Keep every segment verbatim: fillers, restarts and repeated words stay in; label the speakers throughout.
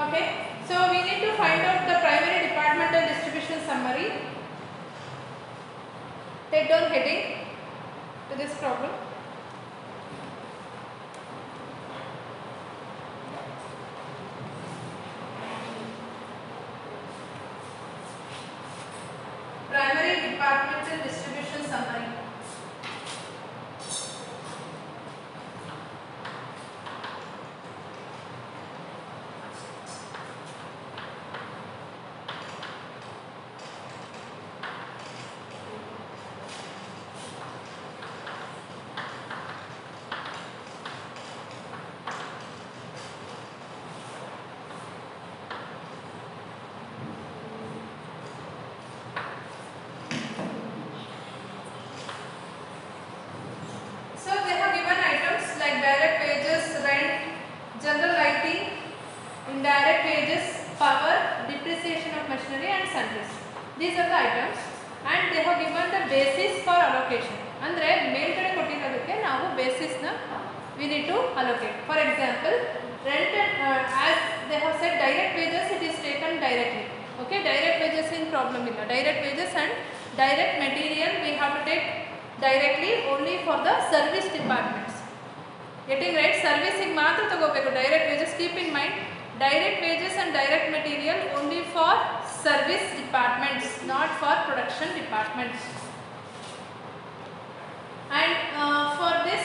Speaker 1: Okay, so we need to find out the primary departmental distribution summary. Take down heading to this problem. Primary departmental distribution summary. Direct wages, rent, general lighting, indirect wages, power, depreciation of machinery and sundries. These are the items and they have given the basis for allocation. Andre ಮೇಲ್ಗಡೆ ಕೊಟ್ಟಿರೋದಕ್ಕೆ ನಾವು basis na we need to allocate. For example, rent and uh, as they have said direct wages it is taken directly. Okay, direct wages in problem illa. Direct wages and direct material we have to take directly only for the service departments. Getting right? Service ig matra tagobeku. Direct wages, keep in mind, direct wages and direct material only for service departments, not for production departments. And uh, for this,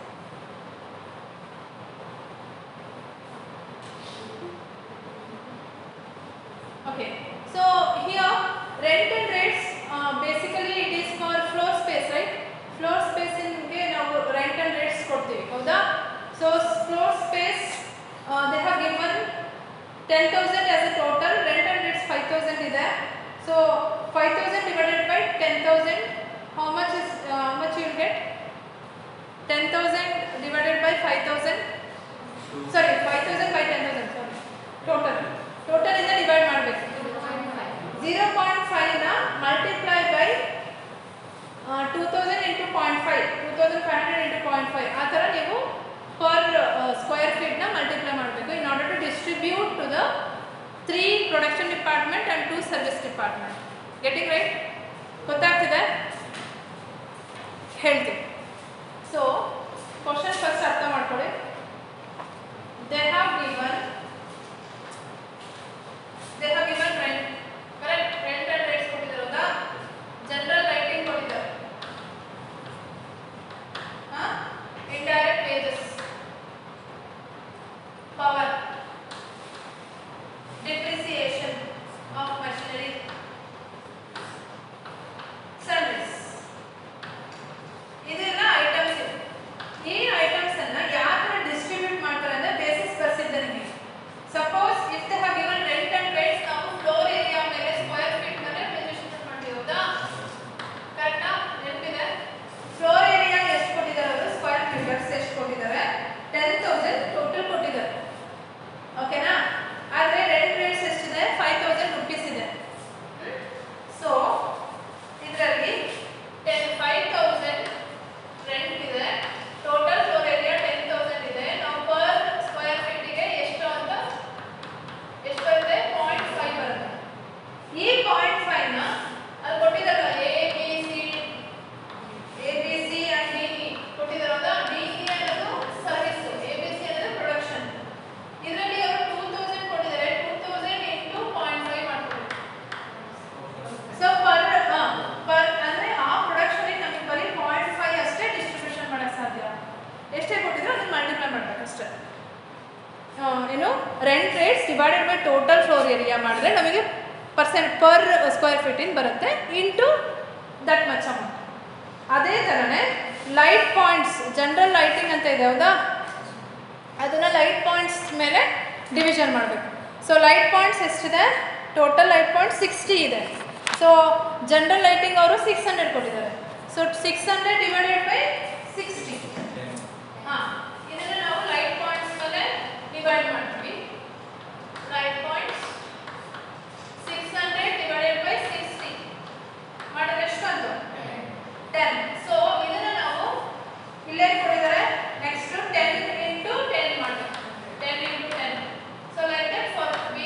Speaker 1: okay, so here rent and rates, uh, basically it is for floor space, right? Floor space in ನಾವು rent and rates ಕೊಡ್ತೀವಿ ಹೌದಾ. So floor space uh, they have given ten thousand as a total, rent and rates five thousand ಇದೆ. So five thousand divided by ten thousand, how much is uh, how much you will get? ten thousand divided by five thousand, sorry five thousand by ten thousand, sorry, total total ಇಂದ divide ಮಾಡಬೇಕು. zero point five ನ multiply by Uh, two thousand into zero point five, two thousand five hundred into zero point five. ಆ ತರ ನೀವು per uh, square feet ನ multiply ಮಾಡಬೇಕು in order to distribute to the three production department and two service department. Getting right? ಗೊತ್ತಾಗ್ತಿದೆ? ಹೇಳ್ತೀನಿ. So question first ಅರ್ಥ ಮಾಡ್ಕೊಳ್ಳಿ. They have given they have given rent, correct? Rent and rates ಕೊಟ್ಟಿದ್ದಾರೆ ಹೌದಾ? General lighting ಕೊಟ್ಟಿದ್ದಾರೆ. Indirect wages, power, depreciation of machinery, service. ಇದೆಲ್ಲ items. ಈ items ಅನ್ನ ಯಾವ ತರ ಡಿಸ್ಟ್ರಿಬ್ಯೂಟ್ ಮಾಡ್ತಾರೆ ಅಂದ್ರೆ ಬೇಸಿಸ್ ಬರ್ಸಿದ್ದಾರೆ ನಿಮಗೆ. Suppose if they have given rent and rates, ನಾವು ಫ್ಲೋರ್ ಏರಿಯಾ ಮೇಲೆ ಸ್ಕ್ವೇರ್ ಫೀಟ್ ಮೇಲೆ ಮೆಜರ್ಮೆಂಟ್ ಮಾಡ್ತೀವಿ ಹೌದಾ. ಕರೆಕ್ಟಾ? ನೆನಪಿದೆ? ಫ್ಲೋರ್ ಏರಿಯಾ ಎಷ್ಟು ಕೊಟ್ಟಿದ್ದಾರೆ ಅವರು, ಸ್ಕ್ವೇರ್ ಮೀಟರ್ಸ್ ಎಷ್ಟು ಕೊಟ್ಟಿದ್ದಾರೆ, ten thousand ಟೋಟಲ್ ಕೊಟ್ಟಿದ್ದಾರೆ. ಓಕೆನಾ? ಆದರೆ ರೆಂಟ್ ರೇಟ್ಸ್ ಎಷ್ಟಿದೆ, five thousand ರೂಪೀಸ್ ಇದೆ. ಸೊ ಇದರಲ್ಲಿ five thousand ರೆಂಟ್ ಇದೆ, total floor area ten thousand ಇದೆ. ನಾವು ಪರ್ ಸ್ಕ್ವೇರ್ ಫೀಟಿಗೆ ಎಷ್ಟು ಅಂತ ಎಷ್ಟು ಬರುತ್ತೆ, zero point five ಬರುತ್ತೆ. ಈ zero point five ನ ಅಲ್ಲಿ ಕೊಟ್ಟಿದ್ದಾರಲ್ಲ A B C A B C and D E ಕೊಟ್ಟಿದ್ದಾರಲ್ಲ. ಡಿ ಇ ಅನ್ನೋದು ಸರ್ವಿಸ್, ಎ ಬಿ ಸಿ ಅನ್ನೋದು ಪ್ರೊಡಕ್ಷನ್. ಇದರಲ್ಲಿ ಅವರು two thousand ಕೊಟ್ಟಿದ್ದಾರೆ, two thousand into zero point five ಮಾಡ್ತಾರೆ. ಸೊ ಪರ್ ಪರ್ ಅಂದ್ರೆ ಆ ಪ್ರೊಡಕ್ಷನ್ ನಮಗೆ ಬರೀ zero point five ಅಷ್ಟೇ ಡಿಸ್ಟ್ರಿಬ್ಯೂಷನ್ ಮಾಡಕ್ಕೆ ಸಾಧ್ಯ. ಎಷ್ಟೇ ಕೊಟ್ಟಿದ್ರು ಅದನ್ನ ಮಲ್ಟಿಪ್ಲೈ ಮಾಡಬೇಕು ಅಷ್ಟೇ. ಏನು rent rates divided by total floor area ಮಾಡಿದ್ರೆ ನಮಗೆ percent per square feet in ಬರುತ್ತೆ ಇಂಟು ದಟ್ ಮಚ್ ಅಮೌಂಟ್. ಅದೇ ಥರನೇ ಲೈಟ್ ಪಾಯಿಂಟ್ಸ್, ಜನರಲ್ ಲೈಟಿಂಗ್ ಅಂತ ಇದೆ ಹೌದಾ, ಅದನ್ನು ಲೈಟ್ ಪಾಯಿಂಟ್ಸ್ ಮೇಲೆ ಡಿವಿಷನ್ ಮಾಡಬೇಕು. ಸೊ ಲೈಟ್ ಪಾಯಿಂಟ್ಸ್ ಎಷ್ಟಿದೆ, ಟೋಟಲ್ ಲೈಟ್ ಪಾಯಿಂಟ್ ಸಿಕ್ಸ್ಟಿ ಇದೆ. ಸೊ ಜನರಲ್ ಲೈಟಿಂಗ್ ಅವರು ಸಿಕ್ಸ್ ಹಂಡ್ರೆಡ್ ಕೊಟ್ಟಿದ್ದಾರೆ. So six hundred divided by sixty, ಹಾಂ ಇದನ್ನು ನಾವು ಲೈಟ್ ಪಾಯಿಂಟ್ಸ್ ಮೇಲೆ ಡಿವೈಡ್ ಮಾಡ್ತೀವಿ. Light points six hundred divided by sixty ಮಾಡಿದ್ರೆ ಎಷ್ಟು ಬಂತು, ten. ಸೊ ಇದನ್ನು ನಾವು ಇಲ್ಲೇ ಕೊಟ್ಟಿದ್ದಾರೆ. ನೆಕ್ಸ್ಟ್ ten into ten ಮಾಡಬೇಕು, ten into ten. So like that for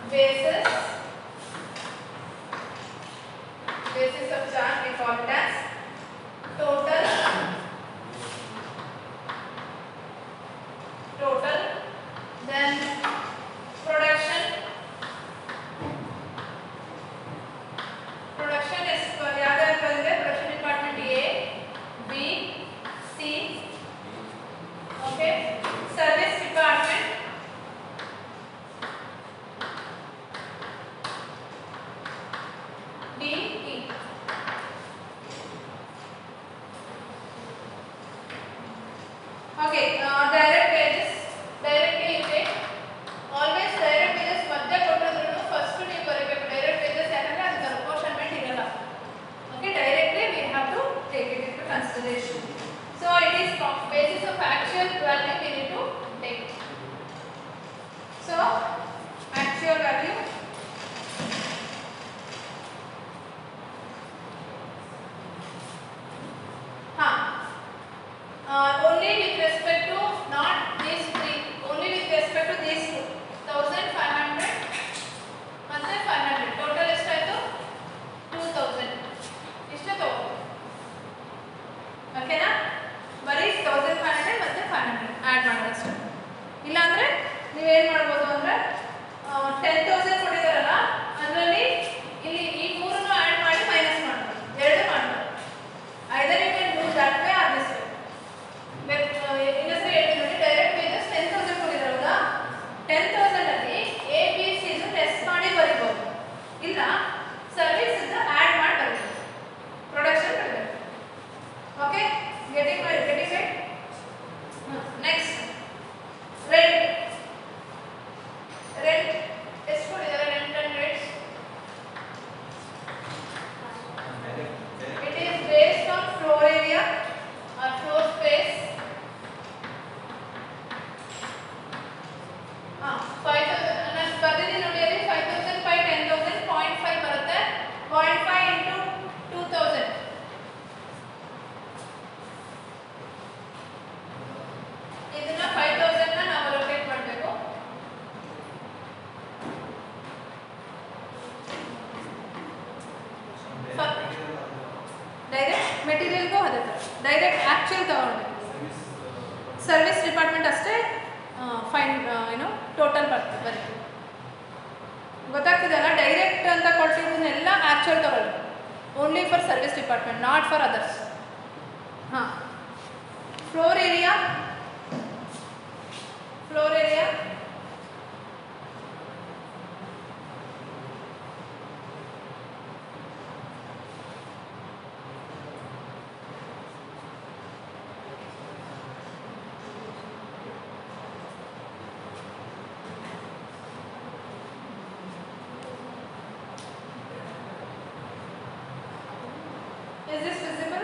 Speaker 1: basis basis of charge we call it as total total then production production is ಯಾವ್ಯಾವ ಬಂದ್ರೆ production department A B C okay service department D E okay uh, direct wages directly intake always direct wages ಮಧ್ಯ ಕೊಟ್ಟಿದ್ರು first ನೀವು ಬರಬೇಕು direct wages ಯಾಕಂದ್ರೆ ಅದು apportionment ಇರಲ್ಲ okay directly we have to take it into consideration so it is basis of actual value we need to take so actual value huh uh, only with respect to not these three only with respect to these two fifteen hundred ಮತ್ತೆ five hundred total ಎಷ್ಟಾಯ್ತು two thousand ಇಷ್ಟು ತಗೋ ಓಕೆನಾ ಬರೀ fifteen hundred ಮತ್ತೆ five hundred add ಮಾಡೋದು ಅಷ್ಟೇ ಇಲ್ಲ ಅಂದ್ರೆ ನೀವು ಏನು ಮಾಡಬಹುದು ಅಂದ್ರೆ ten thousand ಕೊಟ್ಟಿದಾರಲ್ಲ ಅದರಲ್ಲಿ ಇಲ್ಲಿ ಈ ಮೂರನ್ನು ಆಡ್ ಮಾಡಿ ಮೈನಸ್ ಮಾಡಬಹುದು ಎರಡು ಮಾಡಬಹುದು either you can do that way or this way ಇನ್ನೊಂದ್ಸರಿ ಹೇಳ್ತೀನಿ ನೋಡಿ ಡೈರೆಕ್ಟ್ ವೇಜಸ್ ten thousand ಕೊಟ್ಟಿದಾರಲ್ಲ ten thousand ಅಲ್ಲಿ ಎ ಬಿ ಸಿ ಲೆಸ್ ಮಾಡಿ ಬರೀಬಹುದು ಇಲ್ಲ ಸರ್ವಿಸ್ ಇಂದ ಆಡ್ ಮಾಡಿ ಬರೀಬಹುದು ಪ್ರೊಡಕ್ಷನ್ ಬರೀಬೇಕು okay getting getting it next rent rent ಎಷ್ಟು ಕೊಟ್ಟಿದ್ದಾರೆ rent and rates it is based on floor area or floor space ah five thousand ನಾನು ಬರ್ದಿದ್ದೀನಿ ನೋಡಿ ಅಲ್ಲಿ five thousand five ten thousand zero point five ಬರುತ್ತೆ zero point five into two thousand ಇದನ್ನ five thousand ನ ನಾವು locate ಮಾಡಬೇಕು direct ಮೆಟೀರಿಯಲ್ಗೂ ಅದೇ ಥರ ಡೈರೆಕ್ಟ್ ಆ್ಯಕ್ಚುಯಲ್ ತಗೊಂಡು ಸರ್ವಿಸ್ ಡಿಪಾರ್ಟ್ಮೆಂಟ್ ಅಷ್ಟೇ ಫೈನ್ ಏನು ಟೋಟಲ್ ಬರ್ತದೆ ಬರೀ ಗೊತ್ತಾಗ್ತಿದೆಯಲ್ಲ ಡೈರೆಕ್ಟ್ ಅಂತ ಕೊಟ್ಟಿದ್ದನ್ನೆಲ್ಲ ಆ್ಯಕ್ಚುಯಲ್ ತಗೊಳ್ಳಿ only for service department not for others ಹಾಂ floor area floor area is this visible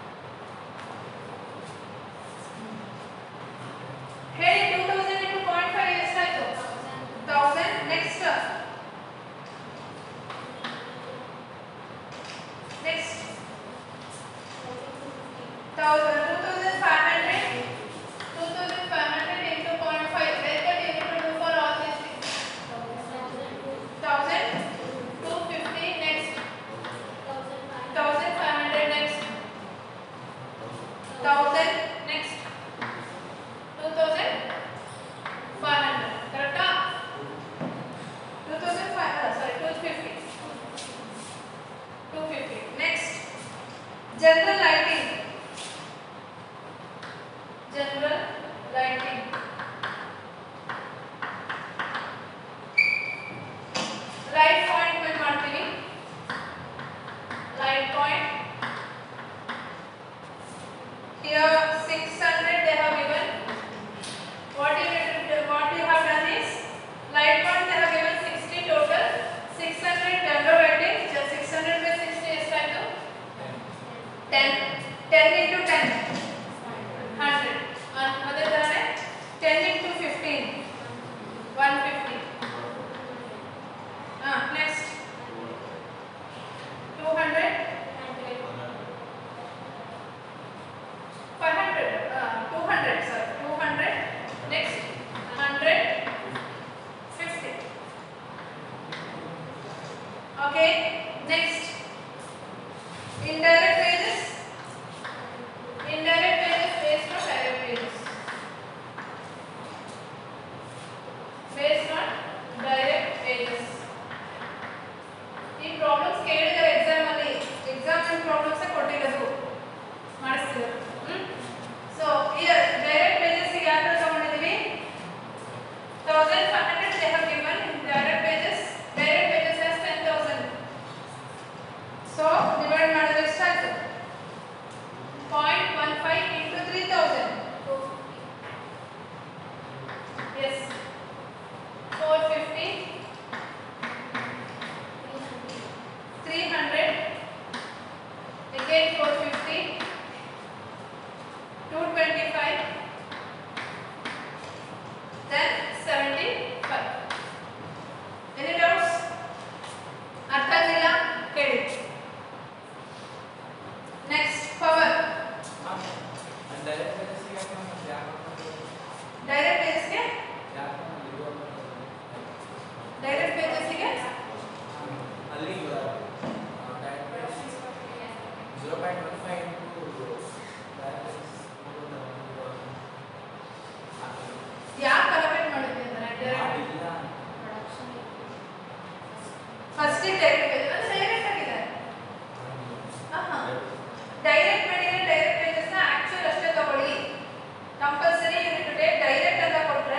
Speaker 1: ಹೇಳಿ two thousand into zero point five ಎಷ್ಟಾಯ್ತು one thousand next next one thousand two thousand five hundred two thousand five hundred into zero point five where can you need to do for all these things one thousand two hundred fifty next one thousand five hundred next Okay, next indirect wages. Indirect wages based on direct wages. Based on direct wages. ಈ problems ಕೇಳಿದರೆ exam ಅಲ್ಲಿ exam problems ಕೊಟ್ಟಿರೋದು ಮಾಡಿಸ್ತೀವಿ. So here direct wages ಗೆ ಯಾವ ತರ ತಗೊಂಡಿದೀವಿ? one thousand five hundred they have given in direct wages. Direct wages as ten thousand. So divide ಮಾಡಿದ್ರೆ ಎಷ್ಟಾಯ್ತು? zero point one five into three thousand. Yes. four fifty. three hundred. Again four fifty. two twenty-five. Then seventy-five. Any doubts? ಅರ್ಥ ಆಗಿಲ್ಲ ಕೇಳಿ. Next power.
Speaker 2: Direct wages ಗೆ ಮತ್ತೆ ಯಾವ
Speaker 1: Direct wages ಗೆ
Speaker 2: ಯಾವ
Speaker 1: direct wages ಗೆ
Speaker 2: ಅಲ್ಲಿ direct wages zero point one five into direct wages
Speaker 1: ಯಾಕೆ calculate ಮಾಡಿದ್ವಿ ಅಂದ್ರೆ direct
Speaker 2: ಇಲ್ಲ
Speaker 1: ಫಸ್ಟ್ ಡೈರೆಕ್ಟ್ wages ಅಂದ್ರೆ ಡೈರೆಕ್ಟ್ ಆಗಿದೆ. ಆಹಾ ಡೈರೆಕ್ಟ್ ಮಾಡಿದ್ರೆ ಡೈರೆಕ್ಟ್ wages ನ ಆಕ್ಚುअल ಅಷ್ಟೇ ತಗೊಳ್ಳಿ. ಕಂಪಲ್ಸರಿ ಯೂನಿಟ್ ಟೇಕ್ ಡೈರೆಕ್ಟ್ ಅಂತ ಕೊಟ್ರೆ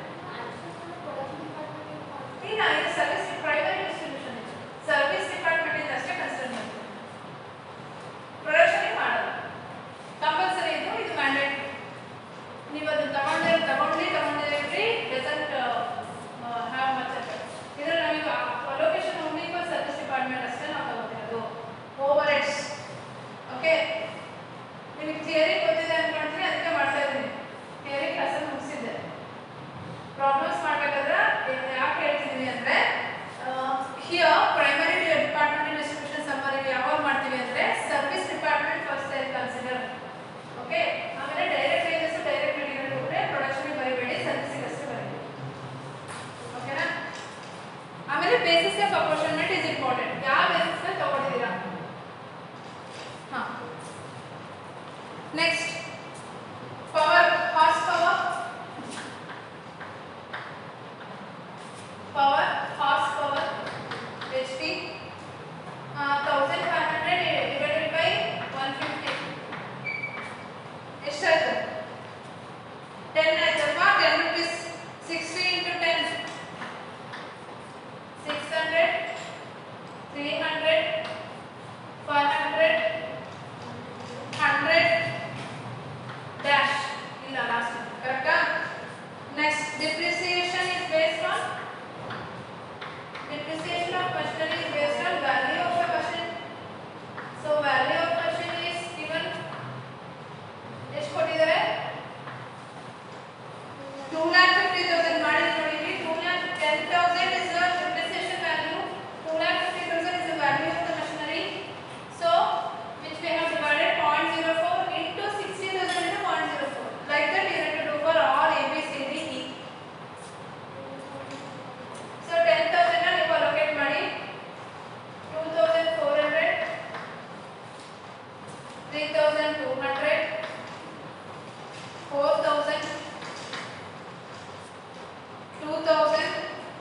Speaker 1: ಇಲ್ಲ ಇದು ಸರ್ವಿಸ್ ಪ್ರೈಮರಿ ಡಿಸ್ಟ್ರಿಬ್ಯೂಷನ್ ಇದೆ. ಸರ್ವಿಸ್ ಡಿಪಾರ್ಟ್ಮೆಂಟ್ ಇಂದ ಅಷ್ಟೇ ಕನ್ಸಿಡರ್ ಮಾಡ್ತೀವಿ. ಪ್ರೊಡಕ್ಷನ್ ಮಾಡಲ್ಲ. ಕಂಪಲ್ಸರಿ ಇದು ಇದು ಮ್ಯಾಂಡೇಟ್. ನೀವು ಅದನ್ನ ತಗೊಂಡ್ರೆ ತಗೊಂಡ್ಲಿ ತಗೊಂಡಿದ್ರಿ ಡಸಂಟ್ ಹ್ಯಾವ್ ಮಚ್ ಎಫೆಕ್ಟ್. ಇದರಲ್ಲಿ ನಮಗೆ allocation only for service department ಅಷ್ಟೇ ನಾವು ತಗೋತಿರೋದು. Overheads okay. ನಿಮಗೆ ಥಿಯರಿ ಗೊತ್ತಿದೆ ಅನ್ಕೊಂಡ್ರೆ ಅದಕ್ಕೆ ಮಾಡ್ತಾ ಇದ್ದೀನಿ. ಥಿಯರಿ ಕ್ಲಾಸಲ್ಲಿ ಮುಗಿಸಿದ್ದೆ. ಪ್ರಾಬ್ಲಮ್ಸ್ ಮಾಡಬೇಕಾದ್ರೆ ಯಾಕೆ ಹೇಳ್ತಿದ್ದೀವಿ ಅಂದರೆ here primary department distribution summary ಯಾವಾಗ ಮಾಡ್ತೀವಿ ಅಂದರೆ service department first I consider. Okay, ಆಮೇಲೆ ಡೈರೆಕ್ಟ್ ವೇಜಸ್ ಡೈರೆಕ್ಟ್ ಮೆಟೀರಿಯಲ್ ಕೊಟ್ಟರೆ ಪ್ರೊಡಕ್ಷನ್ಗೆ ಬರೀಬೇಡಿ, ಸರ್ವಿಸಿಗೆ ಅಷ್ಟೇ ಬರೀಬೇಡಿ. ಓಕೆನಾ? ಆಮೇಲೆ ಬೇಸಿಸ್ಗೆ ಪ್ರಪೋರ್ಷನ್ಮೆಂಟ್ ಇಸ್ ಇಂಪಾರ್ಟೆಂಟ್. ಯಾವ ಬೇಸಿಸ್ಗೆ ತಗೊಂಡಿದ್ದೀರಾ? ಹಾಂ. Next power, horse power. Power, horse power, H P, uh, one thousand five hundred divided by one fifty. ಎಷ್ಟಾಯ್ತು? ten ಆಯ್ತಲ್ವಾ? ten rupees. sixty into ten. six hundred, three hundred, five hundred, one hundred, dash. ಇಲ್ಲ last. Correct? Next, depreciation is based on depreciation of machinery is based on value of the machine. So value of machine is given. ಎಷ್ಟು ಕೊಟ್ಟಿದ್ದಾರೆ? two lakh fifty thousand ಮಾಡಿ ನೋಡಿದ್ವಿ. two lakh ten thousand is the depreciation value. two lakh fifty thousand is the value of the machinery. So which we have divided zero point zero four into sixty thousand into zero point zero four. Like that you have to do for all A, B, C, D, E. So ten thousand na ನೀವು allocate ಮಾಡಿ. two thousand four hundred, three thousand two hundred, four thousand, two thousand,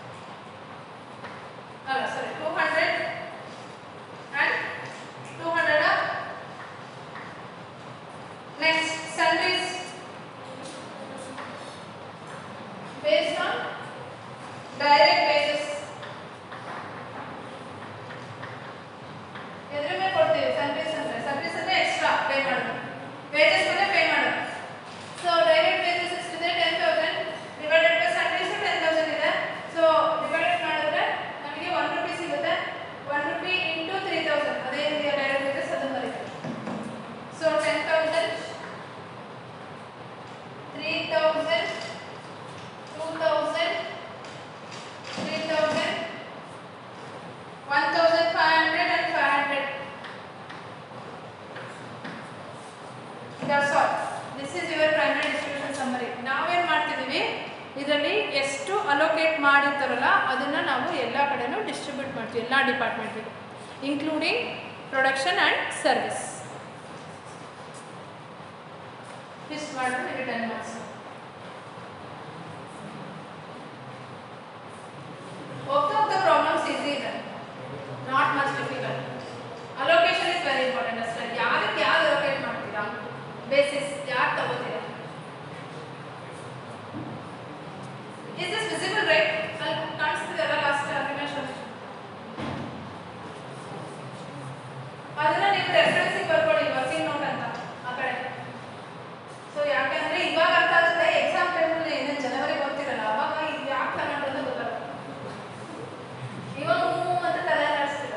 Speaker 1: ಅಲ್ಲ sorry two hundred and two hundred. Next, salaries based on direct wages. ಎದ್ರ ಮೇಲೆ ಕೊಡ್ತೀವಿ? Service ಅಂದ್ರೆ service ಅಂದ್ರೆ extra pay ಮಾಡೋದು, wages ಮೇಲೆ ಪೇ ಮಾಡೋದು. ಸೊ ಡೈರೆಕ್ಟ್ ವೇಜಸ್ ಎಷ್ಟಿದೆ? ten thousand divided by service ten thousand ಇದೆ. ಸೊ ಡಿವೈಡೆಡ್ ಮಾಡಿದ್ರೆ ನಮಗೆ one ರೂಪಾಯಿ ಸಿಗುತ್ತೆ. one ರೂಪಾಯಿ ಇಂಟು three thousand ಅದೇ ರೀತಿಯ ಡೈರೆಕ್ಟ್ ವೇಜಸ್ ಅದನ್ನು ಬರೀತೀವಿ. So ten thousand, three thousand, two thousand, three thousand, one thousand five hundred and five hundred. That's all. Allocate ಮಾಡಿರ್ತಾರಲ್ಲ ಅದನ್ನು ನಾವು ಎಲ್ಲ ಕಡೆನೂ ಡಿಸ್ಟ್ರಿಬ್ಯೂಟ್ ಮಾಡ್ತೀವಿ, ಎಲ್ಲ ಡಿಪಾರ್ಟ್ಮೆಂಟಿಗೂ, ಇನ್ಕ್ಲೂಡಿಂಗ್ ಪ್ರೊಡಕ್ಷನ್ ಆ್ಯಂಡ್ ಸರ್ವಿಸ್. ಇಷ್ಟು ಮಾಡಿದ್ರೆ ನಿಮಗೆ ಟೆನ್ ಮಾರ್ಕ್ಸ್. ಹೋಗ್ತಾ ಹೋಗ್ತಾ ಪ್ರಾಬ್ಲಮ್ಸ್ ಈಸಿ ಇದೆ, not much difficult. Allocation is very important ಅಷ್ಟೇ. ಯಾರಿಗೆ ಯಾರು ಅಲೋಕೇಟ್ ಮಾಡ್ತೀರಾ, ಬೇಸಿಸ್ ಯಾರು ತಗೋತೀರಾ. Is this visible right? ಅಲ್ಲಿ ಕಾಣಿಸ್ತಿದೆಯಲ್ಲ ಲಾಸ್ಟ್ ಅನಿಮೇಷನ್, ಅದನ್ನ ನೀವು ರೆಫರೆನ್ಸಿಗೆ ಬರ್ಕೊಳ್ಳಿ, ವರ್ಕಿಂಗ್ ನೋಟ್ ಅಂತ ಆ ಕಡೆ. ಸೊ ಯಾಕಂದ್ರೆ ಇವಾಗ ಅರ್ಥ ಆಗುತ್ತೆ, ಎಕ್ಸಾಮ್ ಟೈಮಲ್ಲಿ ಏನೇನು ಜನವರಿ ಓದ್ತಿರಲ್ಲ ಅವಾಗ ಇದು ಯಾಕೆ ತಗೊಂಡ್ರೆ ಅಂತ ಗೊತ್ತಾಗುತ್ತೆ. ಇವಾಗ ಹ್ಞೂ ಅಂತ ತಲೆ ನಡೆಸ್ತೀರ.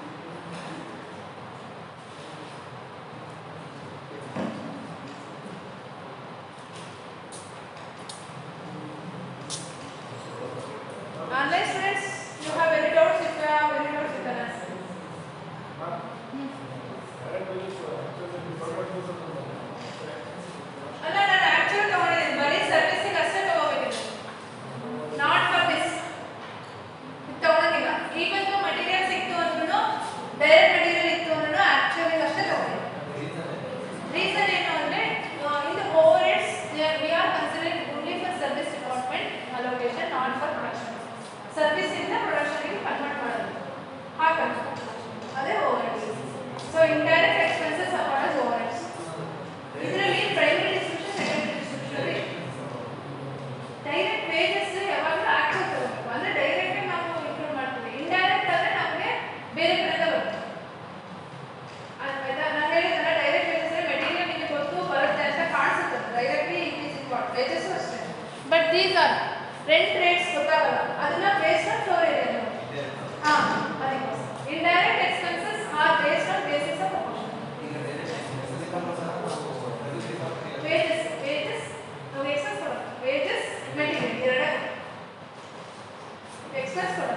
Speaker 1: Online students, you have any doubts? If you have any doubts, you can ask. ಅಲ್ಲ, ನಾನು ಆಕ್ಚುಲಿ ತಗೊಂಡಿದ್ದೀನಿ, ಬರೀ ಸರ್ವಿಸಿಗೆ ಅಷ್ಟೇ ತಗೋಬೇಕಿದೆ, ನಾಟ್ ಫಾರ್ ದಿಸ್. ತಗೊಳಂಗಿಲ್ಲ. ಇವತ್ತು ಮಟೀರಿಯಲ್ ಸಿಕ್ತು ಅಂದ್ರೂ, ಡೈರೆಕ್ಟ್ ಮಟೀರಿಯಲ್ ಇತ್ತು ಅಂದ್ರೂ ಆಕ್ಚುಲಿ ಅಷ್ಟೇ ತಗೊಂಡಿದ್ದೀನಿ. ರೀಸನ್ ಏನು ಅಂದರೆ, in the overheads we are considering only for service department allocation, not for production. Service ಇಂದ ಪ್ರೊಡಕ್ಷನ್ಗೆ ಕನ್ವರ್ಟ್ ಮಾಡೋದು, ಹಾಗಾಗಿ ಅದೇ overheads. So indirect expenses are called as overheads. ಇದರಲ್ಲಿ primary distribution, secondary distribution, direct wages ಯಾವಾಗಲೂ active ತಗೋಬೇಕು. ಅಂದರೆ direct ನಾವು ಇನ್ಕ್ಲೂಡ್ ಮಾಡ್ತೀವಿ, ಇಂಡೈರೆಕ್ಟ್ ಆದರೆ ನಮಗೆ ಬೇರೆ ಕಡೆಯಿಂದ ಬರುತ್ತೆ. ಆಯ್ತಾ? ನಾನು ಹೇಳಿದ್ರೆ ಡೈರೆಕ್ಟ್ ವೇಜಸ್ ಮೆಟೀರಿಯಲ್ ನಿಮಗೆ ಗೊತ್ತು ಬರುತ್ತೆ ಅಂತ ಕಾಣಿಸುತ್ತೆ, directly it is important. Wages ಅಷ್ಟೇ. But these are rent rates ಗೊತ್ತಾಗಲ್ಲ, ಅದನ್ನ ಬೇಸ್ಡ್ ಆನ್ ಫ್ಲೋರ್ ಏರಿಯಾ. ಹಾಂ, ಅದಕ್ಕೋಸ್ಕರ indirect expenses are based on basis of proportion. Wages wages ನಾವು ಎಕ್ಸ್ಪೆನ್ಸ್ ಕೊಡೋಣ, ವೇಜಸ್ ಮೆಟೀರಿಯಲ್ ಎರಡೇ ಎಕ್ಸ್ಪೆನ್ಸ್ ಕೊಡೋಣ.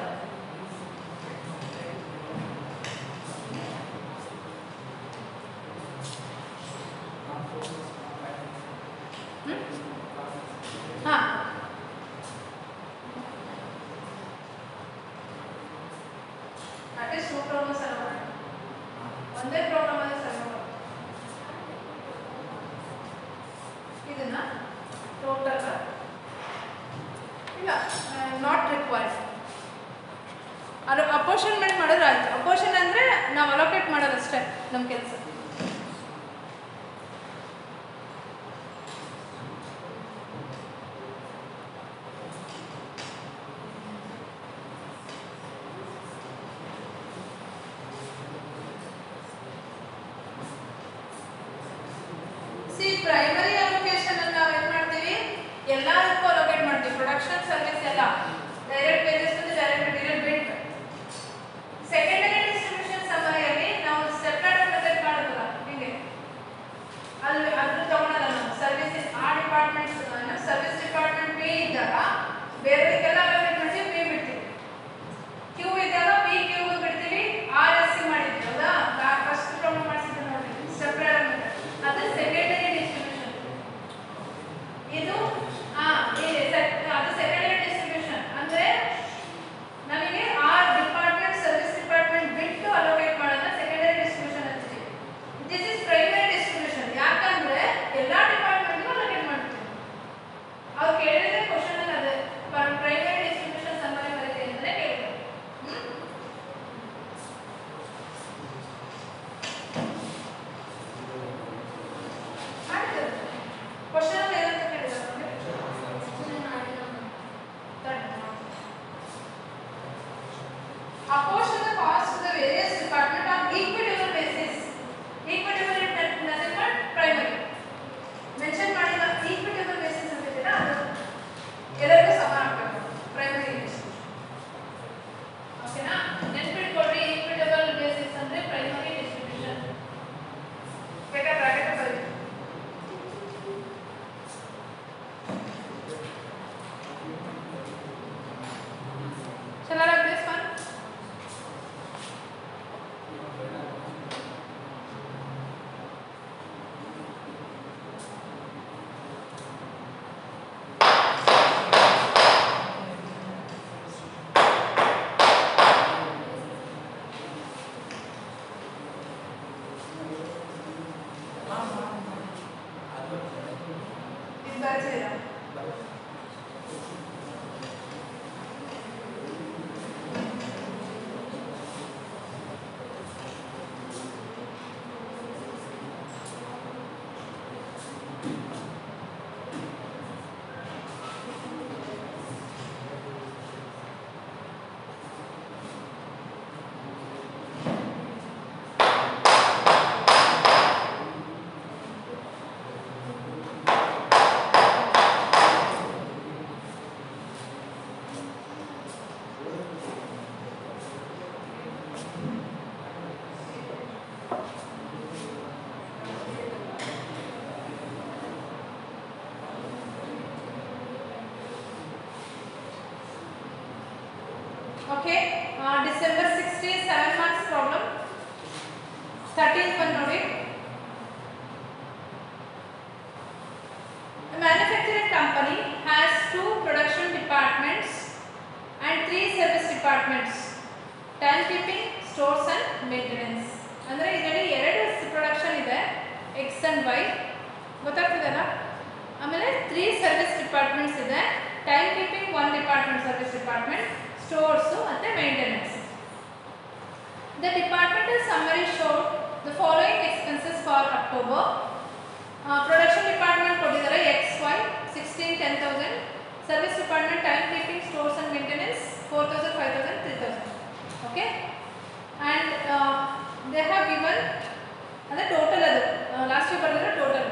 Speaker 1: ಹಾಂ, ಅಟ್ಲೀಸ್ಟ್ ಟೂ ಪ್ರಾಬ್ಲಮ್ಸ್ ಅಲ್ಲ ಮಾಡೋಣ, ಒಂದೇ ಪ್ರಾಬ್ಲಮ್ ಅಲ್ಲೇ ಸಾಲ್ವ್ ಮಾಡೋಣ. ಇದನ್ನ ಟೋಟಲ್ ಇಲ್ಲ, ನಾಟ್ ರಿಕ್ವೈರ್ಡ್. ಅದು ಅಪೋರ್ಷನ್ಮೆಂಟ್ ಮಾಡಿದ್ರೆ ಆಯ್ತು. ಅಪೋರ್ಷನ್ ಅಂದರೆ ನಾವು ಅಲೋಕೇಟ್ ಮಾಡೋದಷ್ಟೇ ನಮ್ಮ ಕೆಲಸ. ಸಿ ಪ್ರೈಮರಿ ಅಲೋಕೇಶನ್ ಅನ್ನು ನಾವು ಏನು ಮಾಡ್ತೀವಿ, ಎಲ್ಲದಕ್ಕೂ ಅಲೋಕೇಟ್ ಮಾಡ್ತೀವಿ, ಪ್ರೊಡಕ್ಷನ್ ಸರ್ವಿಸ್ ಎಲ್ಲ, ಡೈರೆಕ್ಟ್ ವೇಜಸ್ ಮತ್ತು ಡೈರೆಕ್ಟ್ ಮೆಟೀರಿಯಲ್ ಬಿಟ್ಟು. ಸೆಕೆಂಡರಿ ಡಿಸ್ಟ್ರಿಬ್ಯೂಷನ್ ಸಮಯದಲ್ಲಿ ನಾವು ಸ್ಟೆಪ್ ಮೆಥಡ್ ಮಾಡಬಹುದು. Okay, uh, December sixteen, seven marks problem. thirteenth one ನೋಡಿ. A manufacturing company has two production departments and three service departments: timekeeping, stores and maintenance. ಅಂದರೆ ಇದರಲ್ಲಿ ಎರಡು production ಇದೆ, X and why, ಗೊತ್ತಾಗ್ತದಲ್ಲ. ಆಮೇಲೆ ತ್ರೀ ಸರ್ವಿಸ್ ಡಿಪಾರ್ಟ್ಮೆಂಟ್ಸ್ ಇದೆ, time keeping one department, service department, stores ಮತ್ತು maintenance. The departmental summary showed the following expenses for October. Production department ಕೊಟ್ಟಿದ್ದಾರೆ X Y sixteen ten thousand, service department time keeping stores and maintenance four thousand five thousand three thousand. Okay, and they have given ಅಂದರೆ total, ಅದು last year ಬರೆದಿರೋ total.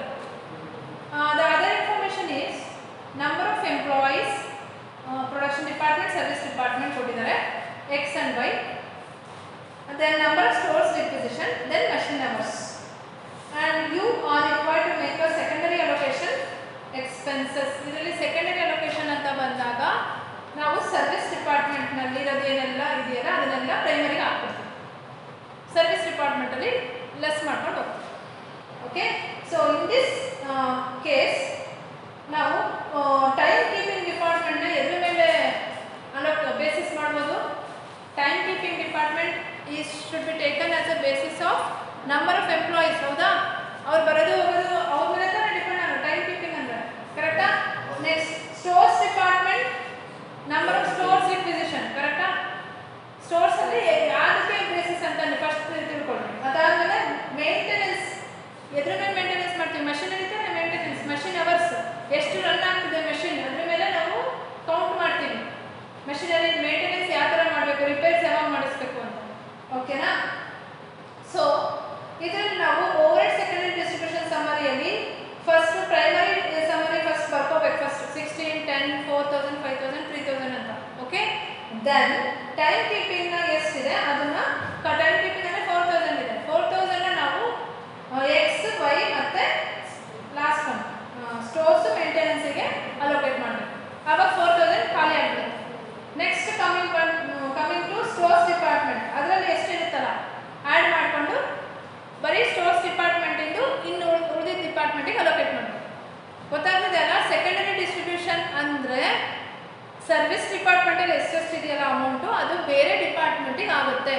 Speaker 1: The other information is number of employees, production department, service department ಕೊಟ್ಟಿದ್ದಾರೆ X and Y. Then number of stores requisition, then machine hours. And you are required to make a secondary allocation expenses. ಇದರಲ್ಲಿ secondary allocation ಅಂತ ಬಂದಾಗ ನಾವು service ಡಿಪಾರ್ಟ್ಮೆಂಟ್ನಲ್ಲಿ ಇರೋದು ಏನೆಲ್ಲ ಇದೆಯಲ್ಲ ಅದನ್ನೆಲ್ಲ ಪ್ರೈಮರಿಗೆ ಹಾಕ್ಬಿಡ್ತೀವಿ, service ಡಿಪಾರ್ಟ್ಮೆಂಟಲ್ಲಿ less ಮಾಡ್ಕೊಂಡು ಹೋಗ್ತೀವಿ. Okay, so in this case ನಾವು ಟೈಮ್ ಕೀಪಿಂಗ್ ಡಿಪಾರ್ಟ್ಮೆಂಟ್ನ ಎದ್ರ ಮೇಲೆ ಅಲೋಕ್ ಬೇಸಿಸ್ ಮಾಡ್ಬೋದು. Time keeping department is should be taken as a basis of number of employees. ಹೌದಾ, ಅವ್ರು ಬರೋದು ಹೋಗೋದು ಅವ್ರ ಮೇಲೆ ತಾನೇ ಡಿಪೆಂಡ್ ಆಗೋದು ಟೈಮ್ ಕೀಪಿಂಗ್ ಅಂದರೆ, ಕರೆಕ್ಟಾ? Next stores department, number of stores requisition, ಕರೆಕ್ಟಾ? ಸ್ಟೋರ್ಸ್ ಅಲ್ಲಿ ಯಾವುದಕ್ಕೆ ಬೇಸಿಸ್ ಅಂತ ಫಸ್ಟ್ ತಿಳ್ಕೊಳ್ರಿ. ಅದಾದಮೇಲೆ ಮೇಂಟೆನೆನ್ಸ್, ಎದ್ರ ಮೇಲೆ ಮೇಂಟೆನೆನ್ಸ್ ಮಾಡ್ತೀವಿ? ಮಷಿನರಿ ತಾನೇ ಮೇಂಟೆನೆನ್ಸ್. ಮಷಿನ್ ಅವರ್ಸ್ ಎಷ್ಟು ರನ್ ಆಗ್ತಿದೆ ಮೆಷಿನ್, ಅದ್ರ ಮೇಲೆ ನಾವು ಕೌಂಟ್ ಮಾಡ್ತೀವಿ. ಮಷಿನರಿ ಮೇಂಟೆನೆನ್ಸ್ ಯಾವ ಥರ ಮಾಡಬೇಕು, ರಿಪೇರ್ಸ್ ಯಾವಾಗ ಮಾಡಿಸ್ಬೇಕು ಅಂತ. ಓಕೆನಾ? ಸೊ ಇದರಲ್ಲಿ ನಾವು ಓವರ್ ಹೆಡ್ ಸೆಕೆಂಡರಿ ಡಿಸ್ಟ್ರಿಬ್ಯೂಷನ್ ಸಮ್ಮರಿಯಲ್ಲಿ ಫಸ್ಟ್ ಪ್ರೈಮರಿ ಸಮ್ಮರಿ ಫಸ್ಟ್ ಬರ್ಕೋಬೇಕು. First sixteen ten four thousand five thousand three thousand ಅಂತ. ಓಕೆ, ದೆನ್ ಟೈಮ್ ಕೀಪಿಂಗ್ನ ಎಷ್ಟಿದೆ ಅದನ್ನು, ಟೈಮ್ ಕೀಪಿಂಗ್ ಅಂದರೆ ಫೋರ್ ತೌಸಂಡ್ ಇದೆ, ಫೋರ್ ತೌಸಂಡ್ನ ನಾವು ಎಕ್ಸ್ ವೈ ಮತ್ತು ಲಾಸ್ಟ್ ಒನ್ ಸ್ಟೋರ್ಸ್ ಮೇಂಟೆನೆನ್ಸಿಗೆ ಅಲೋಕೇಟ್ ಮಾಡಬೇಕು. ಆವಾಗ ಫೋರ್ ತೌಸಂಡ್ ಖಾಲಿ ಆಗಿದೆ. Next coming coming to stores department, ಅದರಲ್ಲಿ ಎಷ್ಟಿರುತ್ತಲ್ಲ ಆ್ಯಡ್ ಮಾಡಿಕೊಂಡು ಬರೀ ಸ್ಟೋರ್ಸ್ ಡಿಪಾರ್ಟ್ಮೆಂಟಿಂದು ಇನ್ನು ಉಳಿದಿದ್ದ ಡಿಪಾರ್ಟ್ಮೆಂಟಿಗೆ ಅಲೋಕೇಟ್ ಮಾಡಬೇಕು. ಗೊತ್ತಾಗ್ತದೆ ಅಲ್ಲ? ಸೆಕೆಂಡರಿ ಡಿಸ್ಟ್ರಿಬ್ಯೂಷನ್ ಅಂದರೆ ಸರ್ವಿಸ್ ಡಿಪಾರ್ಟ್ಮೆಂಟಲ್ಲಿ ಎಷ್ಟೆಷ್ಟು ಇದೆಯಲ್ಲ ಅಮೌಂಟು ಅದು ಬೇರೆ ಡಿಪಾರ್ಟ್ಮೆಂಟಿಗೆ ಆಗುತ್ತೆ,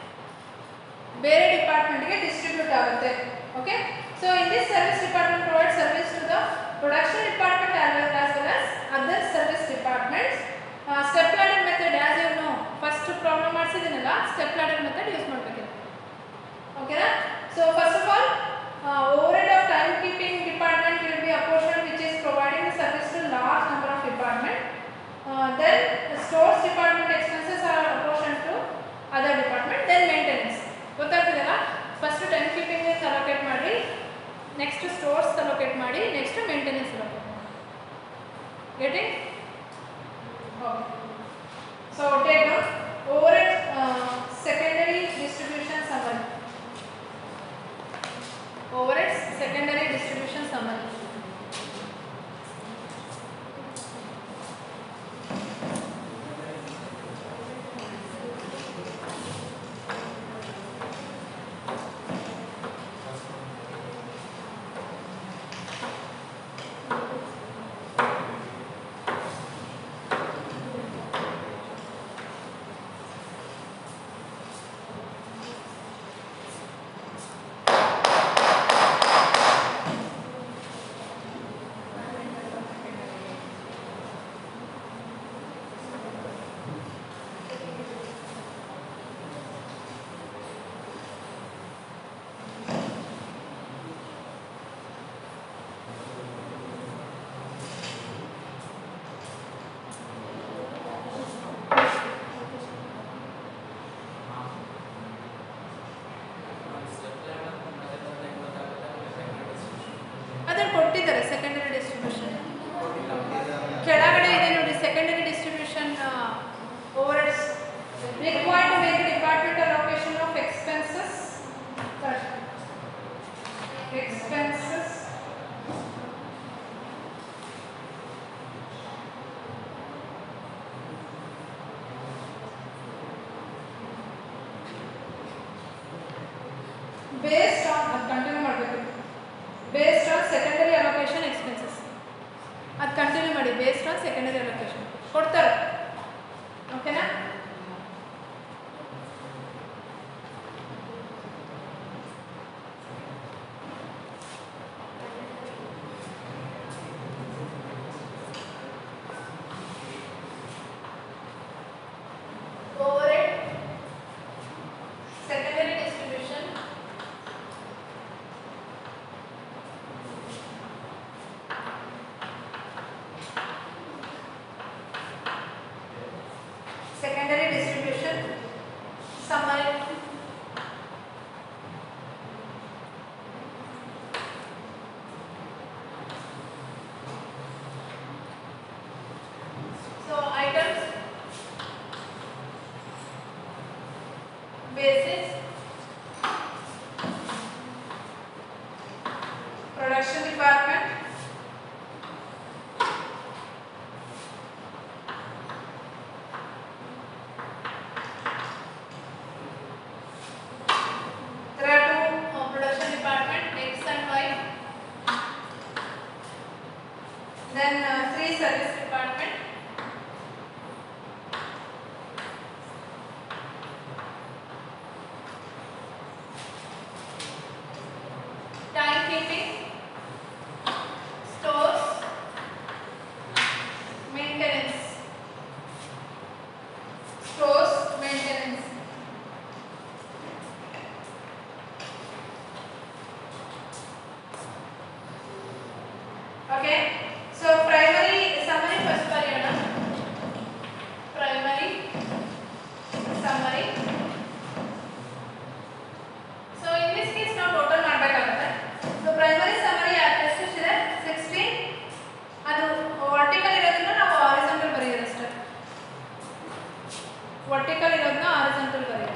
Speaker 1: ಬೇರೆ ಡಿಪಾರ್ಟ್ಮೆಂಟ್ಗೆ ಡಿಸ್ಟ್ರಿಬ್ಯೂಟ್ ಆಗುತ್ತೆ. Okay, so in this service department provide service to the production department as well as other service departments. Step ladder method, as you know first problem ಮಾಡಿಸಿದ್ದೀನಲ್ಲ, ಸ್ಟೆಪ್ ಲ್ಯಾಡರ್ ಮೆಥಡ್ ಯೂಸ್ ಮಾಡಬೇಕಿದೆ. ಓಕೆನಾ? So first of all overhead of timekeeping department will be a portion which is providing the service to large number of department. Uh, then the stores department expenses are a portion to other department. Then maintenance. ಗೊತ್ತಾಗ್ತಿದೆಯಲ್ಲ? First time keeping allocate ಮಾಡಿ, next stores allocate ಮಾಡಿ, next maintenance allocate ಮಾಡಿ. Getting? Okay, so take down overhead uh, secondary distribution summary. Overheads secondary distribution summary. ಕೊಟ್ಟಿದ್ದಾರೆ secondary distribution ಕೆಳಗಡೆ ಇದೆ ನೋಡಿ. Secondary distribution overheads required to make departmental allocation of expenses expenses based on ಅದು continue ಮಾಡಬೇಕು based on secondary allocation expenses ಅದು continue ಮಾಡಿ based on secondary allocation ಕೊಡ್ತಾರೆ ಓಕೆನಾ secondary distribution summary so items basis production department then uh, three service department time keeping stores maintenance stores maintenance okay so primary summary first ಬರೆಯೋಣ primary summary so in this case ನಾವು total ಮಾಡಬೇಕಾಗುತ್ತೆ so primary summary ಎಷ್ಟಿದೆ sixteen ಅದು vertical ಇರೋದನ್ನ ನಾವು horizontal ಬರೆಯೋದು ಅಷ್ಟೇ vertical ಇರೋದನ್ನ horizontal ಬರೆಯೋದು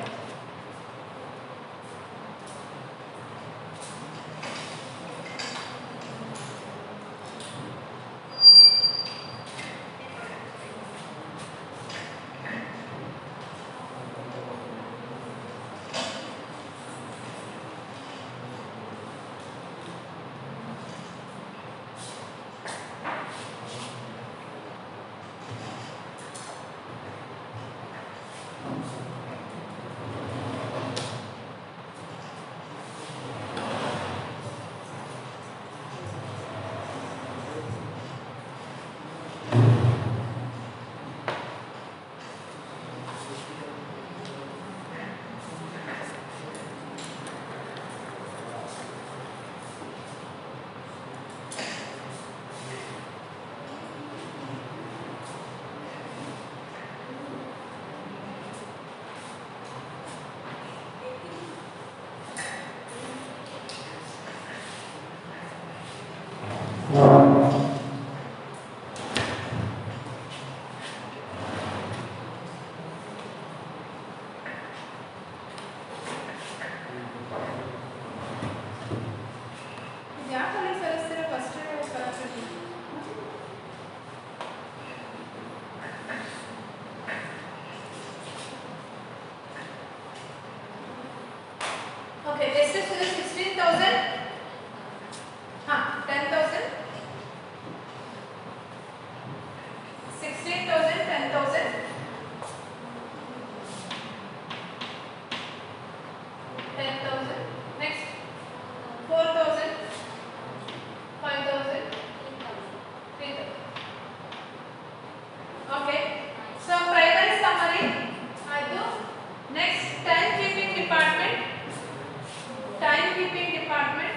Speaker 1: okay this is sixteen thousand ha ten thousand sixteen thousand ten thousand ten thousand next four thousand five thousand three thousand okay so primary summary ಆಯ್ತು next time keeping department time keeping department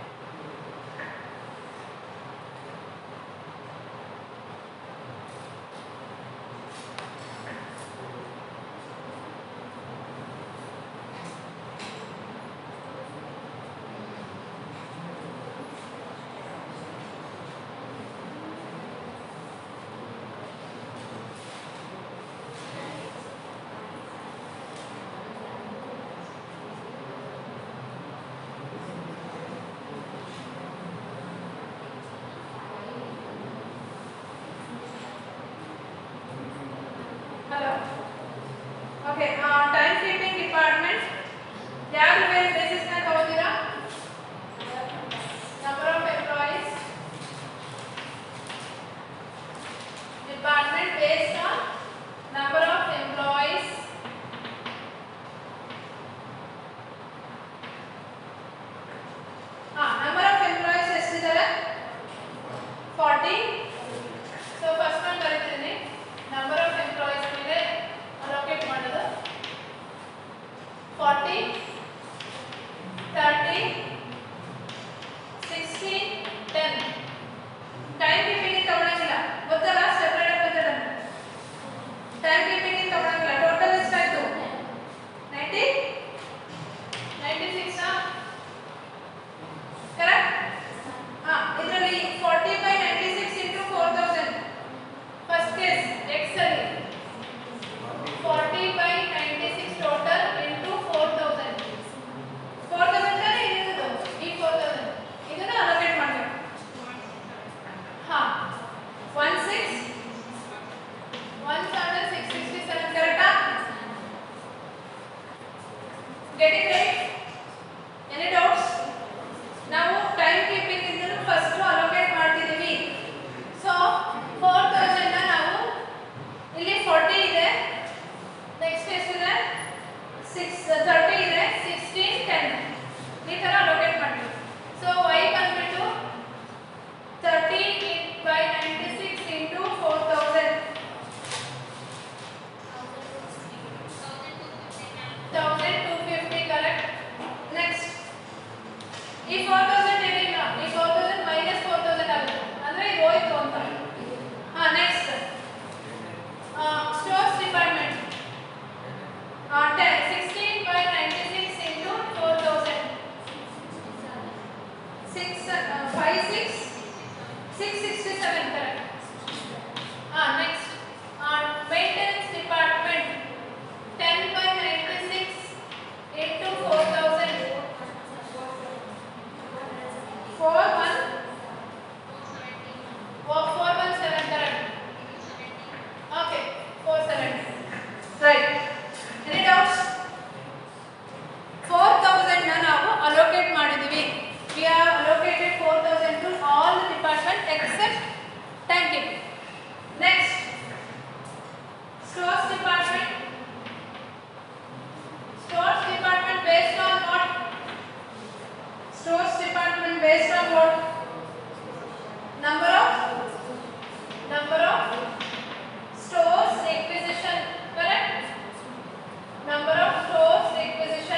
Speaker 1: hello okay uh, time keeping department ಯಾರು ಬೇರೆ basis ನ ತಗೋತೀರಾ Getting right? Any doubts? ನಾವು time keeping ಇಂದ first allocate ಮಾಡ್ತಿದೀವಿ. So four thousand ನ ನಾವು ಇಲ್ಲಿ forty ಇದೆ, ನೆಕ್ಸ್ಟ್ ಎಷ್ಟಿದೆ six thirty ಇದೆ, sixteen ten ಈ ತರ ಅಲೋಕೇಟ್ ಮಾಡ್ತೀವಿ. ಸೊ y ಬಂದ್ಬಿಟ್ಟು thirty by ninety-six into four thousand one thousand two fifty correct. Next ಈ four thousand ಏನಿಲ್ಲ, ಈ four thousand minus four thousand ಆಗುತ್ತೆ ಅಂದ್ರೆ ಇದು ಹೋಯ್ತು ಅಂತ. ಹಾ next stores department ten sixteen by ninety-six into four thousand six uh, five six six sixty-seven correct. Ah next uh, maintenance department ten by ninety-six into four thousand four one oh four one seven correct. Okay four seventy right. Any doubts? four thousand ನ ನಾವು allocate ಮಾಡಿದೀವಿ. We have allocated four thousand to all the department except timekeeping. Next stores department. Stores department based on what? Stores department based on what? Number of number of stores requisition correct. Number of stores requisition.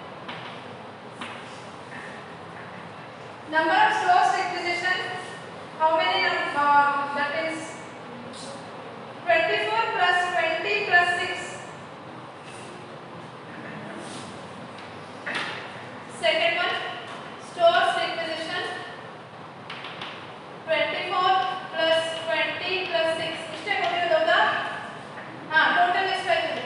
Speaker 1: Number of stores requisition. How many num- uh, that is twenty-four plus twenty plus six. Second one stores requisition twenty-four plus twenty plus six. ಇಷ್ಟೇ ಕೊಟ್ಟಿರೋದೌದಾ? ಹಾ total ಎಷ್ಟಾಯ್ತು?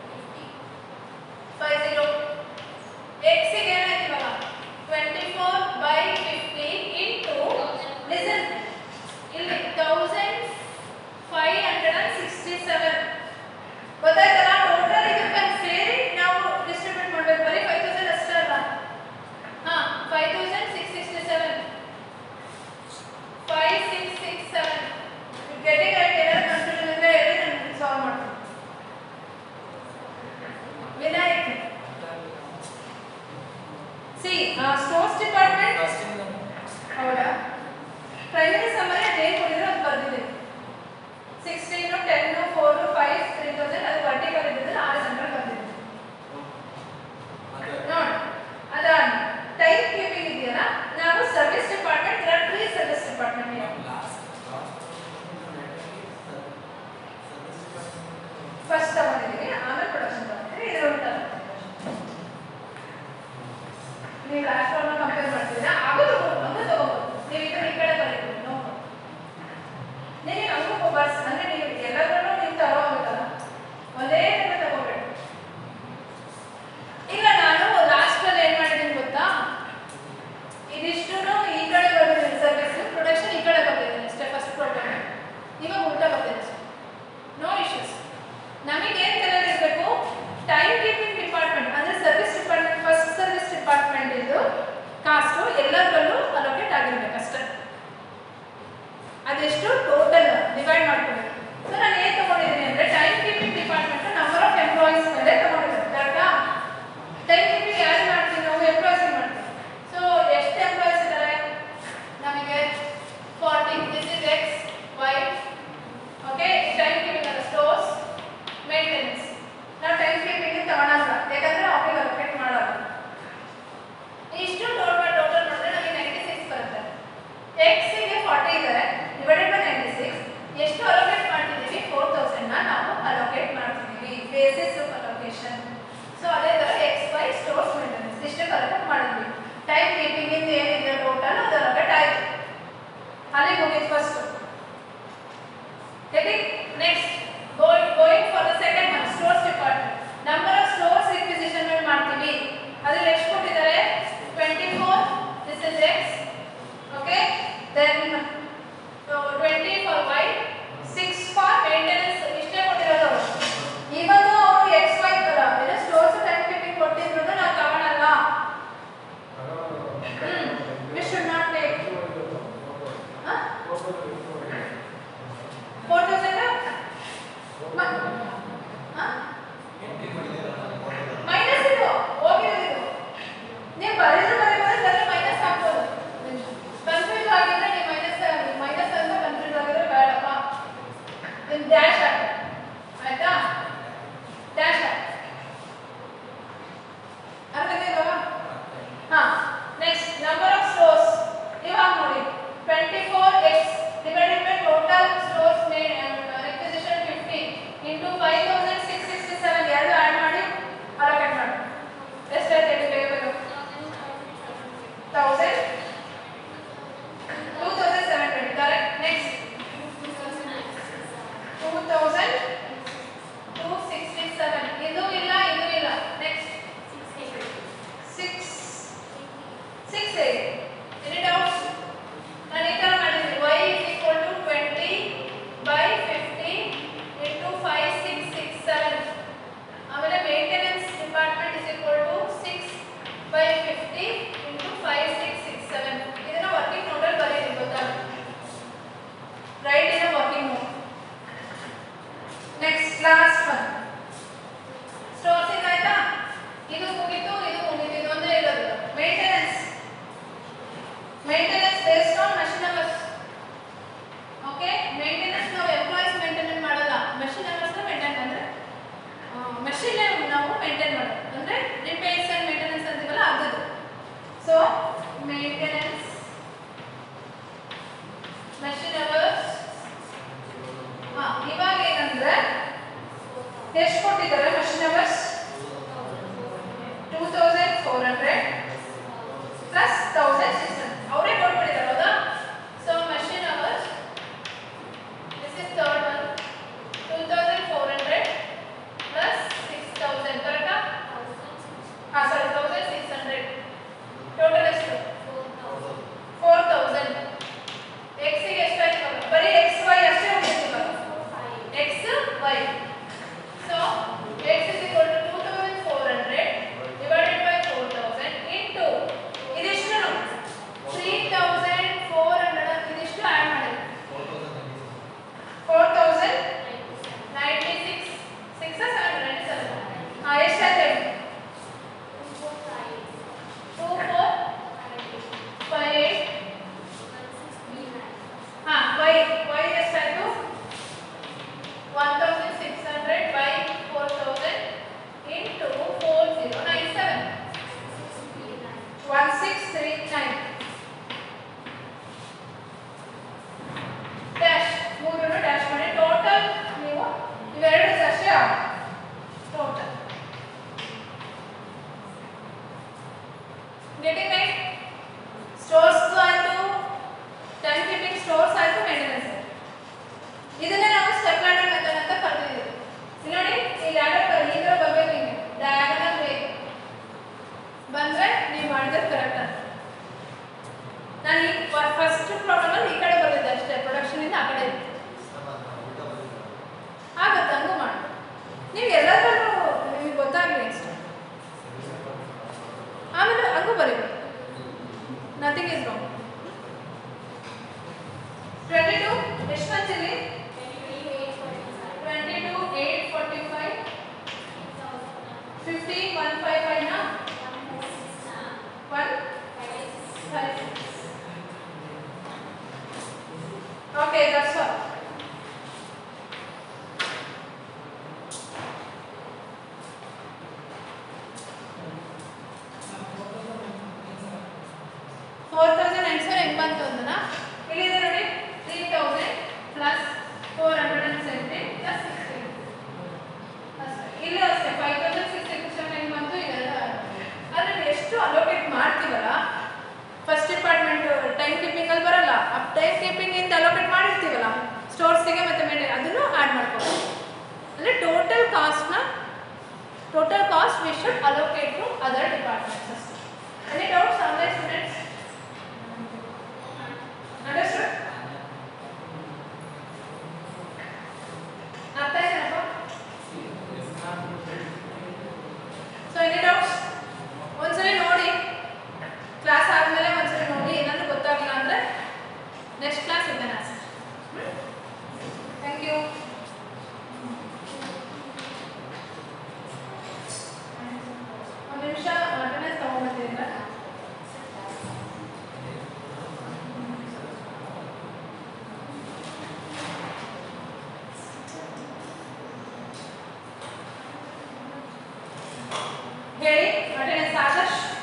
Speaker 1: fifty. X ಗೆ ಏನಾಯ್ತು ಇವಾಗ? twenty-four by fifty into listen ಇಲ್ಲಿ fifteen sixty-seven ಗೊತ್ತಾಯ್ತಲ್ಲ? Total ಇದಕ್ಕೆ ಸೇರಿ ನಾವು ಡಿಸ್ಟ್ರಿಬ್ಯೂಟ್ ಮಾಡಬೇಕು. ಬರೀ five thousand ಅಷ್ಟೇ ಅಲ್ಲ. ಹಾ five thousand six sixty-seven five six six seven getting right. ಏನಾದ್ರು ಕನ್ಫ್ಯೂಷನ್ ಇದ್ರೆ ಹೇಳಿ ನಾನು ಸಾಲ್ವ್ ಮಾಡ್ತೀನಿ. ವಿನಾಯಕ್ ಸಿ ಸ್ಟೋರ್ಸ್ ಡಿಪಾರ್ಟ್ಮೆಂಟ್ ಹೌದಾ? ಪ್ರೈಮರಿ ಸಮ್ಮರಿ ಅದೇನು ಕೊಡಿದ್ರೆ ಅದು ಬರ್ದಿದೆ. Sixteen ten four five three thousand ಅದು ವರ್ಟಿಕಲ್ ಇದ್ದಿದ್ರೆ ಆರು ಸೆಂಟ್ರಲ್ ಬಂದಿದೆ ನೋಡಿ. ಅದಾದ ಟೈಮ್ ಕೀಪಿಂಗ್ ಇದೆಯಲ್ಲ, ನಾವು service department three service department ಇದೆ. ಫಸ್ಟ್ ತಗೊಂಡಿದ್ದೀವಿ, ಆಮೇಲೆ ಪ್ರೊಡಕ್ಷನ್ ತಗೊಂಡಿದ್ದೀವಿ. ಇದರ ಉಂಟಲ್ಲ ನೀವು ಲಾಸ್ಟ್ ಒನ್ ಕಂಪೇರ್ ಮಾಡ್ತೀರಾ ಆಗೋದು ಒಂದು ತಗೋಬಹುದು. ನೀವು ಇದನ್ನ ಈ ಕಡೆ ಬರೀತೀವಿ ನೋ ನೀವು ಹಂಗೂ ಬರ್ಸ್ ಅಂದ್ರೆ ನೀವು ಎಲ್ಲದರಲ್ಲೂ ನೀವು ತರೋ ಆಗುತ್ತಲ್ಲ, ಒಂದೇ ಥರ ತಗೋಬೇಡಿ. ಇಲ್ಲ ನಾನು ಲಾಸ್ಟ್ ಅಲ್ಲಿ ಏನ್ ಮಾಡಿದ್ದೀನಿ ಗೊತ್ತಾ, ಇದಿಷ್ಟು ಈ ಕಡೆ ಬರ್ತಿದ್ದೀನಿ ಸರ್ವಿಸ್ ಪ್ರೊಡಕ್ಷನ್ ಈ ಕಡೆ ಬರ್ತಿದ್ದೀನಿ ಅಷ್ಟೇ. ಫಸ್ಟ್ ಪ್ರೋಟೋನ್ ಇವಾಗ ಉಲ್ಟಾ ಬರ್ತಿದೆ ಅಷ್ಟೇ. No issues. ನಮಗೆ ಏನ್ ತಲೆಯಲ್ಲಿ ಇರಬೇಕು, ಟೈಮ್ ಕೀಪಿಂಗ್ ಡಿಪಾರ್ಟ್ಮೆಂಟ್ ಅಂದ್ರೆ service department first service department ಇದು ಮೇಂಟೈನ್ ಮಾಡೋದು ಅಂದರೆ ರಿಪೇರ್ಸ್ ಆ್ಯಂಡ್ ಮೇಂಟೆನೆನ್ಸ್ ಅಂತೀವಲ್ಲ ಅದು. So maintenance machine hours. ಹಾಂ ಇವಾಗ ಏನಂದರೆ ಎಷ್ಟು ಕೊಟ್ಟಿದ್ದಾರೆ machine hours? Two thousand four hundred plus thousand six hundred ಅವರೇ ಕೊಟ್ಬಿಟ್ಟಿದ್ದಾರೆ ಹೌದಾ? So machine hours this is third one two thousand four hundred plus six thousand ಕರೆಕ್ಟಾ? ಹಾಂ sorry thousand six hundred total ಎಷ್ಟು? Four thousand. ಎಕ್ಸಿಗೆ ಎಷ್ಟಾಯ್ತು? ಬರೀ X Y ಅಷ್ಟೇ ಹೋಗ್ತೀವಿ. X Y. So X is equal to two thousand four hundred divided by four thousand into ಇದಿಷ್ಟು three thousand four hundred ಇದಿಷ್ಟು ಆ್ಯಡ್ ಮಾಡಿ four thousand ninety six six seven ninety seven. ಹಾಂ ಎಷ್ಟಾಯ್ತು? Two four five eight. ಹಾಂ Y Y ಎಷ್ಟಾಯಿತು? One thousand six hundred by four thousand into four zero nine seven one six three nine dash ಮೂರನ್ನು dash ಮಾಡಿ total ನೀವು ಇವೆರಡು ಅಷ್ಟೇ total getting right. Stores ಆಯಿತು, ಟೈಮ್ ಕೀಪಿಂಗ್ ಸ್ಟೋರ್ಸ್ ಆಯಿತು, maintenance ಆಯಿತು. ಇದನ್ನೇ ನಾವು ಸ್ಟೆಪ್ ಲ್ಯಾಡರ್ ಮೆಥಡ್ ಅಂತ ಕರೆದಿದ್ದೀವಿ. ಇಲ್ಲಿ ನೋಡಿ ಈ ಲ್ಯಾಡರ್ ಬರಲಿ ಈ ಥರ ಬರಬೇಕು, ಹಿಂಗೆ ಡಯಾಗನಲ್ ವೇ ಬಂದರೆ ನೀವು ಮಾಡಿದ್ರೆ ಕರೆಕ್ಟ್ ಅಂತ. ನಾನು ಈ ಫಸ್ಟ್ ಪ್ರಾಬ್ಲಮಲ್ಲಿ ಈ ಕಡೆ ಬರಲಿದ್ದೆ ಅಷ್ಟೇ, ಪ್ರೊಡಕ್ಷನಿಂದ ಆ ಕಡೆ ಇತ್ತು. ಆಗುತ್ತೆ ಹಂಗೂ ಮಾಡಿ. ನೀವು ಎಲ್ಲದರಲ್ಲೂ ನಿಮಗೆ ಗೊತ್ತಾಗಲಿ ಅಷ್ಟೇ. ಆಮೇಲೆ ಹಂಗೂ ಬರೀಬೇಕು, nothing is wrong. Twenty two ಎಷ್ಟು ಬಂತಿಲ್ಲಿ? Twenty two eight forty five fifty one five five ನಾ one five six. Okay that's all. Four thousand answer ಹೆಂಗೆ ಬಂತು ಅಂತನಾ ಇಲ್ಲಿದೆ ನೋಡಿ. Three thousand plus four hundred and seventy plus sixty ಅಷ್ಟೇ. ಇಲ್ಲಿ ಅಷ್ಟೇ five thousand six six seven ಹೆಂಗೆ ಬಂತು ಇದೆಲ್ಲ. ಅದರಲ್ಲಿ ಎಷ್ಟು ಅಲೋಕೇಟ್ ಮಾಡ್ತೀವಲ್ಲ ಫಸ್ಟ್ ಡಿಪಾರ್ಟ್ಮೆಂಟ್ ಟೈಮ್ ಕೀಪಿಂಗಲ್ಲಿ ಬರಲ್ಲ, ಆ ಟೈಮ್ ಕೀಪಿಂಗಿಂದ ಅಲೋಕೇಟ್ ಮಾಡಿರ್ತೀವಲ್ಲ ಸ್ಟೋರ್ಸಿಗೆ ಮತ್ತು ಮೇಲೆ ಅದನ್ನು ಆ್ಯಡ್ ಮಾಡ್ಕೋಬೇಕು. ಅಂದರೆ ಟೋಟಲ್ ಕಾಸ್ಟ್ನ total cost we should allocate to other departments ಅಷ್ಟೇ. Any doubts online students? Understood? ಅರ್ಥ ಆಯ್ತೇನಪ್ಪ? So any doubts? ಒಂದ್ಸರಿ ನೋಡಿ, ಕ್ಲಾಸ್ ಆದಮೇಲೆ ಒಂದ್ಸರಿ ನೋಡಿ, ಏನಾದರೂ ಗೊತ್ತಾಗಲಿಲ್ಲ ಅಂದರೆ ನೆಕ್ಸ್ಟ್ ಕ್ಲಾಸ್ ಇದ್ದಾನೆ ಅಷ್ಟೇ. Thank you. ಒಂದು ನಿಮಿಷ ಅಟೆಂಡೆನ್ಸ್ ತೊಗೊಂಡ್ಬರ್ತೀರಾ? ಹೇಳಿ ಅಟೆಂಡೆನ್ಸ್ ಆದರ್ಶ್.